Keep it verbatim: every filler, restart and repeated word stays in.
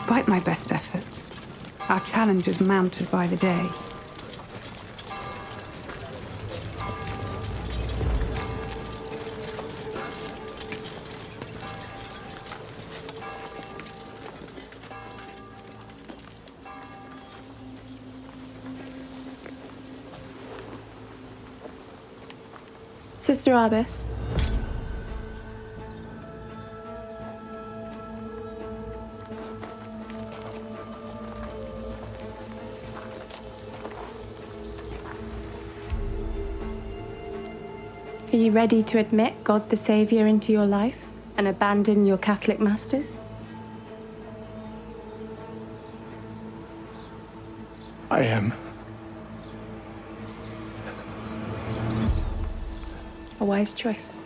Despite my best efforts, our challenges mounted by the day. Sister Arbus. Are you ready to admit God the Savior into your life and abandon your Catholic masters? I am. A wise choice.